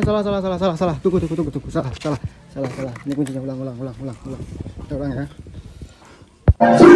salah. Tunggu. Salah. Ini kuncinya ulang. Kita ulang ya.